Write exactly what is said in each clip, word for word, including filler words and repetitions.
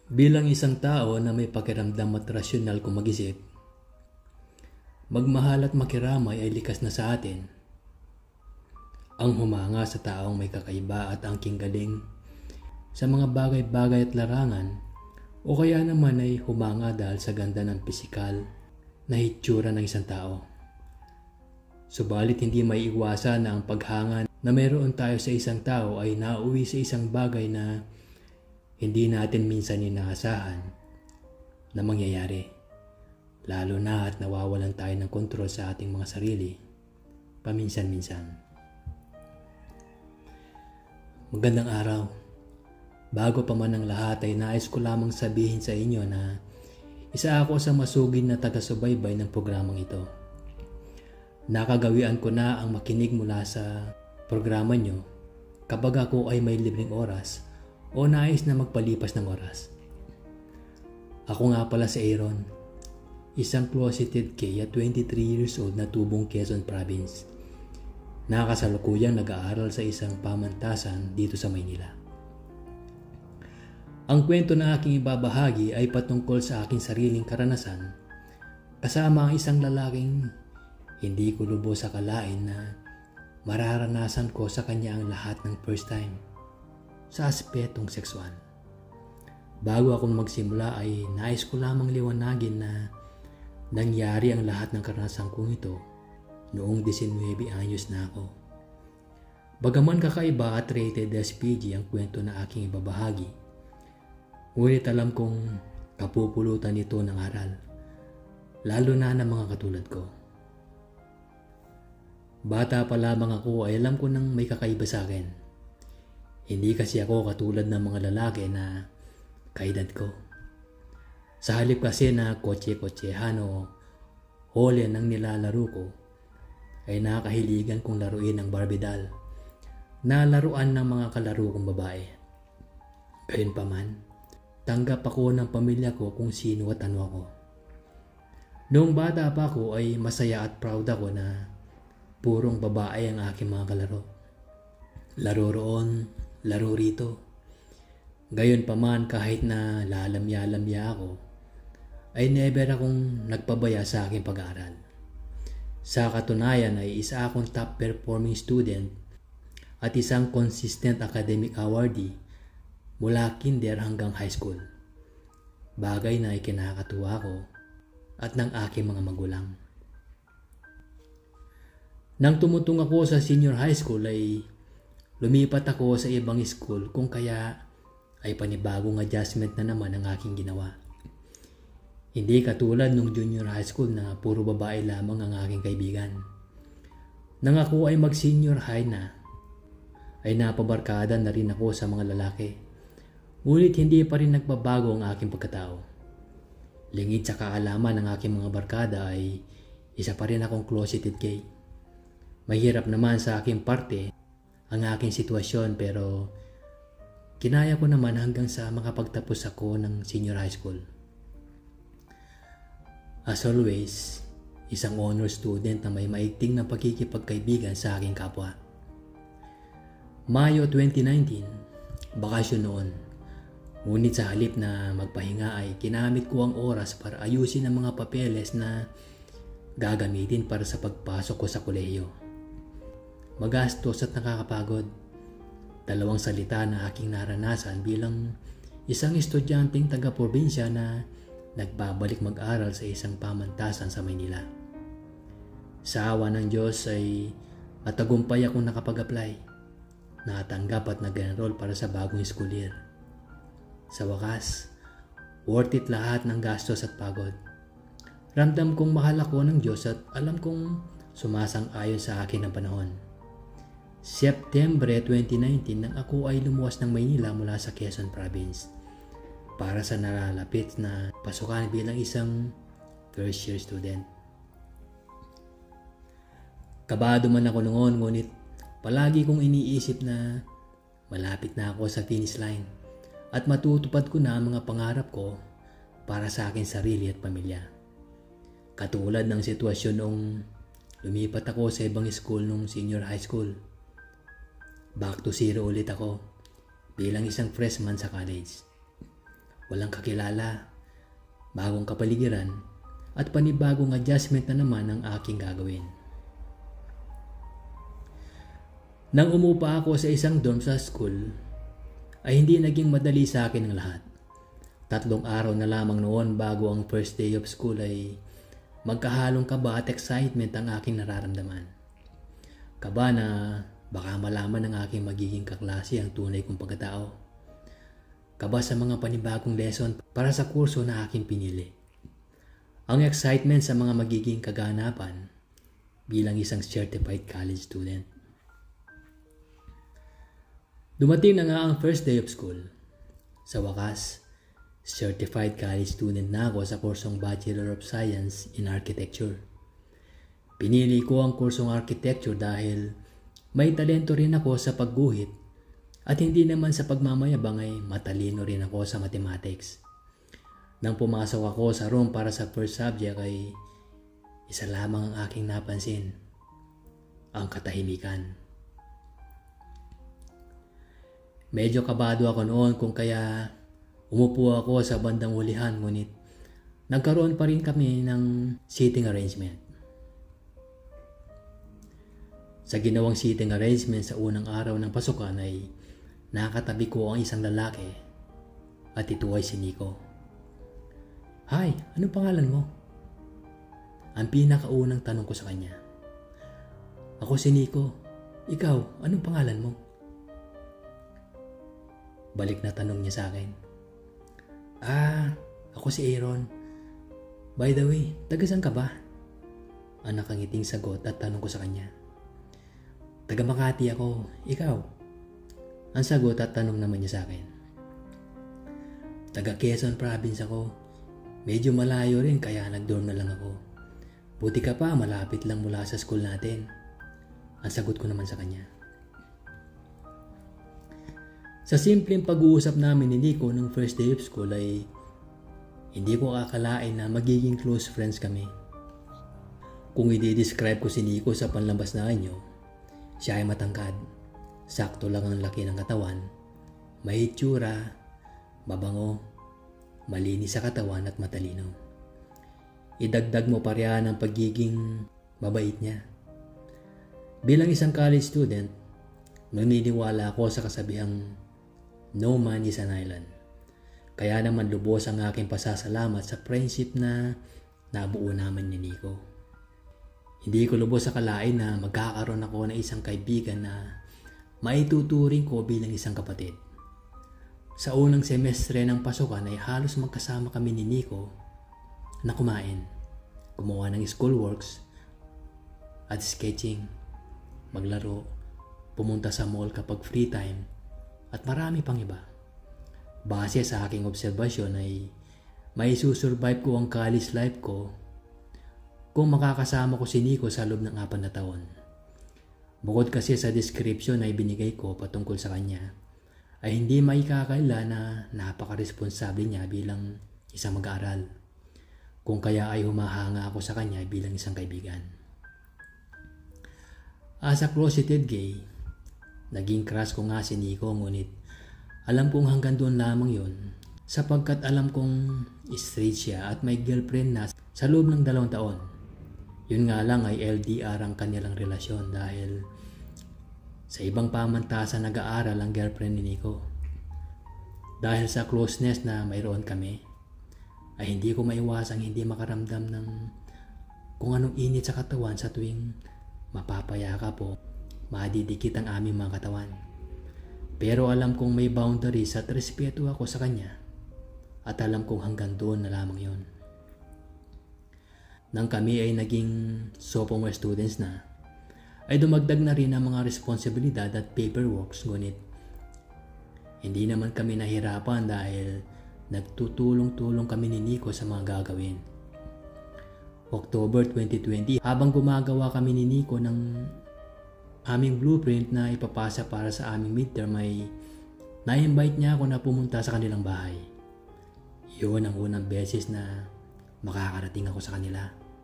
Bilang isang tao na may pakiramdam at rasyonal kung mag-isip, magmahal at makiramay ay likas na sa atin. Ang humanga sa taong may kakaiba at angking galing sa mga bagay-bagay at larangan, o kaya naman ay humanga dahil sa ganda ng pisikal na hitsura ng isang tao. Subalit hindi may iwasan na ang paghanga na mayroon tayo sa isang tao ay nauwi sa isang bagay na hindi natin minsan inaasahan na mangyayari. Lalo na at nawawalan tayo ng kontrol sa ating mga sarili, paminsan-minsan. Magandang araw. Bago pa man ang lahat ay nais ko lamang sabihin sa inyo na isa ako sa masugid na taga-subaybay ng programang ito. Nakagawian ko na ang makinig mula sa programa nyo kapag ako ay may libreng oras o nais na magpalipas ng oras. Ako nga pala si Aaron, isang closeted gay at twenty-three years old na tubong Quezon Province. Nakasalukuyang nag-aaral sa isang pamantasan dito sa Maynila. Ang kwento na aking ibabahagi ay patungkol sa aking sariling karanasan kasama ang isang lalaking hindi ko lubos akalain na mararanasan ko sa kanya ang lahat ng first time sa aspetong sexual. Bago ako magsimula ay nais ko lamang liwanagin na nangyari ang lahat ng karanasan kong ito noong nineteen anyos na ako. Bagaman kakaiba at rated S P G ang kwento na aking ibabahagi, ngunit alam kong kapupulutan ito ng aral, lalo na ng mga katulad ko. Bata pa lamang ako ay alam ko nang may kakaiba sa akin. Hindi kasi ako katulad ng mga lalaki na kaedad ko. Sa halip kasi na kotse-kotsehan o hole ang nilalaro ko, ay nakahiligan kong laruin ang Barbie doll na laruan ng mga kalaro kong babae. Gayunpaman, tanggap ako ng pamilya ko kung sino at ano ako. Noong bata pa ako ay masaya at proud ako na purong babae ang aking mga kalaro. Laro roon, laro rito. Gayunpaman kahit na lalamya-lamya ako, ay never akong nagpabaya sa aking pag-aaral. Sa katunayan ay isa akong top performing student at isang consistent academic awardee mula kinder hanggang high school. Bagay na ikinakatuwa ko at ng aking mga magulang. Nang tumutong ako sa senior high school ay lumipat ako sa ibang school kung kaya ay panibagong adjustment na naman ang aking ginawa. Hindi katulad nung junior high school na puro babae lamang ang aking kaibigan. Nang ako ay mag-senior high na, ay napabarkada na rin ako sa mga lalaki. Ngunit hindi pa rin nagbabago ang aking pagkatao. Lingid sa kaalaman ng aking mga barkada ay isa pa rin akong closeted gay. Mahirap naman sa aking parte ang aking sitwasyon pero kinaya ko naman hanggang sa makapagtapos ako ng senior high school. As always, isang honor student na may maigting na pagkikipagkaibigan sa aking kapwa. Mayo twenty nineteen, bakasyon noon. Ngunit sa halip na magpahinga ay ginamit ko ang oras para ayusin ang mga papeles na gagamitin para sa pagpasok ko sa kolehiyo. Magastos at nakakapagod. Dalawang salita na aking naranasan bilang isang estudyanteng taga-probinsya na nagbabalik mag-aral sa isang pamantasan sa Maynila. Sa awa ng Diyos ay matagumpay akong nakapag-apply, natanggap at nag-enroll para sa bagong school year. Sa wakas, worth it lahat ng gastos at pagod. Ramdam kong mahal ako ng Diyos at alam kong sumasang-ayon sa akin ang panahon. September twenty nineteen nang ako ay lumuwas ng Maynila mula sa Quezon Province para sa nalalapit na pasukan bilang isang first year student. Kabado man ako noon, ngunit palagi kong iniisip na malapit na ako sa finish line at matutupad ko na ang mga pangarap ko para sa aking sarili at pamilya. Katulad ng sitwasyon noong lumipat ako sa ibang school nung senior high school. Back to zero ulit ako bilang isang freshman sa college. walang kakilala, bagong kapaligiran, at panibagong adjustment na naman ang aking gagawin. Nang umupa ako sa isang dorm sa school, ay hindi naging madali sa akin ang lahat. Tatlong araw na lamang noon bago ang first day of school ay magkahalong kaba at excitement ang aking nararamdaman. Kaba na baka malaman ng aking magiging kaklase ang tunay kong pagkatao. Kaba sa mga panibagong lesson para sa kurso na aking pinili. Ang excitement sa mga magiging kaganapan bilang isang certified college student. Dumating na nga ang first day of school. Sa wakas, certified college student na ako sa kursong Bachelor of Science in Architecture. Pinili ko ang kursong architecture dahil may talento rin ako sa pagguhit at hindi naman sa pagmamayabang ay matalino rin ako sa mathematics. Nang pumasok ako sa room para sa first subject ay isa lamang ang aking napansin, ang katahimikan. Medyo kabado ako noon kung kaya umupo ako sa bandang hulihan, ngunit nagkaroon pa rin kami ng seating arrangement. Sa ginawang seating arrangement sa unang araw ng pasukan ay nakatabi ko ang isang lalaki at ito ay si Nico. "Hi, anong pangalan mo?" Ang pinakaunang tanong ko sa kanya. "Ako si Nico. Ikaw, anong pangalan mo?" Balik na tanong niya sa akin. "Ah, ako si Aaron. By the way, taga saan ka ba?" Ang nakangiting sagot at tanong ko sa kanya. "Taga Makati ako. Ikaw?" Ang sagot at tanong naman niya sa akin. "Taga Quezon Province ako. Medyo malayo rin kaya nag-dorm na lang ako. Buti ka pa, malapit lang mula sa school natin." Ang sagot ko naman sa kanya. Sa simpleng pag-uusap namin ni Nico nung first day of school ay hindi ko akalain na magiging close friends kami. Kung i-describe ko si Nico sa panlabas na anyo, siya ay matangkad, sakto lang ang laki ng katawan, may itsura, mabango, malinis sa katawan at matalino. Idagdag mo pa riyan ang pagiging mabait niya. Bilang isang college student, naniniwala ako sa kasabihang no man is an island. Kaya naman lubos ang aking pasasalamat sa friendship na nabuo namin ni Nico. Hindi ko lubos akalain na magkakaroon ako ng isang kaibigan na maituturing ko bilang isang kapatid. Sa unang semestre ng pasukan ay halos magkasama kami ni Nico na kumain, gumawa ng schoolworks at sketching, maglaro, pumunta sa mall kapag free time, at marami pang iba. Base sa aking obserbasyon ay may susurvive ko ang college life ko kung makakasama ko si Nico sa loob ng apat na taon. Bukod kasi sa description na ibinigay ko patungkol sa kanya, ay hindi maikakaila na napaka-responsable niya bilang isang mag-aaral. Kung kaya ay humahanga ako sa kanya bilang isang kaibigan. As a closeted gay, naging crush ko nga si Nico, ngunit alam kong hanggang doon lamang yon sapagkat alam kong straight siya at may girlfriend na sa loob ng dalawang taon. Yun nga lang ay L D R ang kanilang relasyon dahil sa ibang pamantasan nag-aaral ang girlfriend ni Nico. Dahil sa closeness na mayroon kami, ay hindi ko maiwasang hindi makaramdam ng kung anong init sa katawan sa tuwing mapapayakap po. Madidikit ang aming mga katawan. Pero alam kong may boundaries at respeto ako sa kanya. At alam kong hanggang doon na lamang yon. Nang kami ay naging sophomore students na, ay dumagdag na rin ang mga responsibilidad at paperworks, ngunit hindi naman kami nahirapan dahil nagtutulong-tulong kami ni Nico sa mga gagawin. October twenty twenty, habang gumagawa kami ni Nico ng aming blueprint na ipapasa para sa aming midterm, ay na-invite niya ako na pumunta sa kanilang bahay. Yun ang unang beses na makakarating ako sa kanila.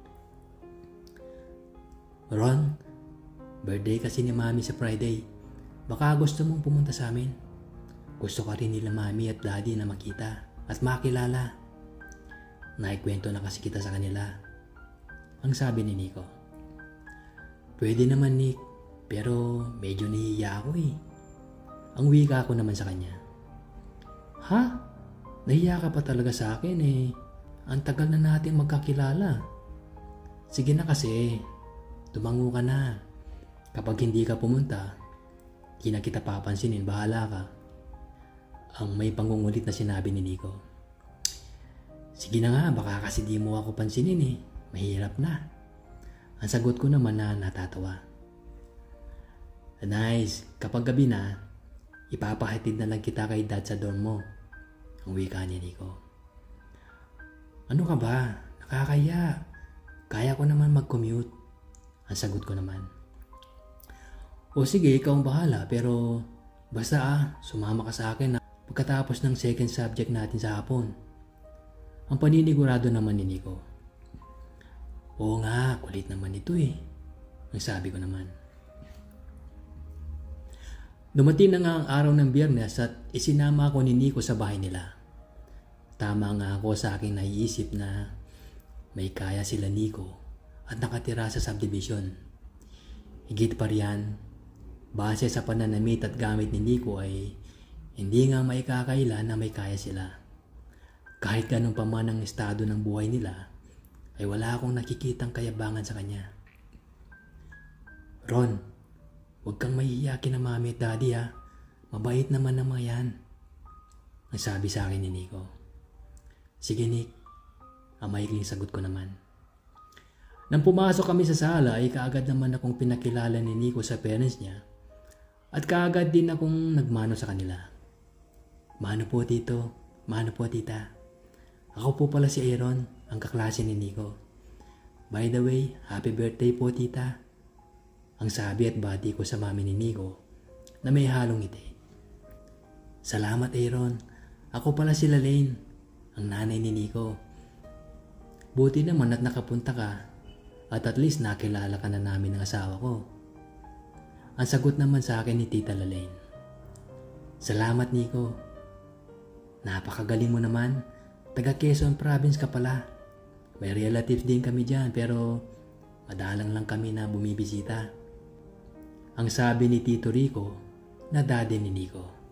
"Ron, birthday kasi ni Mami sa Friday. Baka gusto mong pumunta sa amin? Gusto ka rin nila Mami at Daddy na makita." at makilala. Naikwento na kasi kita sa kanila. Ang sabi ni Nico. Pwede naman Nick, pero medyo nahihiya ako eh. Ang wika ko naman sa kanya. Ha? Nahiya ka pa talaga sa akin eh. Ang tagal na natin magkakilala. Sige na kasi, tumango ka na. Kapag hindi ka pumunta, di na kita papansinin, bahala ka. Ang may pangungulit na sinabi ni Nico. Sige na nga, baka kasi di mo ako pansinin eh. Mahirap na. Ang sagot ko naman na natatawa. Nice, kapag gabi na, ipapahatid na lang kita kay dad sa dorm mo. Ang wika ni Nico. Ano ka ba? Nakakaya. Kaya ko naman mag-commute. Ang sagot ko naman. O sige, ikaw ang bahala, pero basta ah, sumama ka sa akin na pagkatapos ng second subject natin sa hapon. Ang paninigurado naman ni Nico. Oo nga, kulit naman ito eh. Ang sabi ko naman. Dumating na nga ang araw ng Biyernes at isinama ako ni Nico sa bahay nila. Tama nga ako sa aking naiisip na may kaya sila Nico at nakatira sa subdivision. Higit pa riyan, base sa pananamit at gamit ni Nico ay hindi nga maikakaila na may kaya sila. Kahit ganun pa man ang estado ng buhay nila, ay wala akong nakikitang kayabangan sa kanya. Ron, huwag kang mahihiyakin na mami at daddy ha. Mabait naman ang mga yan. Ang sabi sa akin ni Nico. Sige Nick, ang maikling sagot ko naman. Nang pumasok kami sa sala ay kaagad naman akong pinakilala ni Nico sa parents niya at kaagad din akong nagmano sa kanila. Mano po tito, mano po tita. Ako po pala si Aaron, ang kaklase ni Nico. By the way, happy birthday po tita. Ang sabi at bati ko sa mami ni Nico na may halong ngiti. Salamat Aaron, ako pala si Lalaine, ang nanay ni Nico. Buti naman at nakapunta ka at at least nakilala ka na namin ng asawa ko. Ang sagot naman sa akin ni Tita Lalaine. Salamat Nico. Napakagaling mo naman. Taga Quezon Province ka pala. May relatives din kami dyan pero madalang lang kami na bumibisita. Ang sabi ni Tito Rico na daddy ni Nico.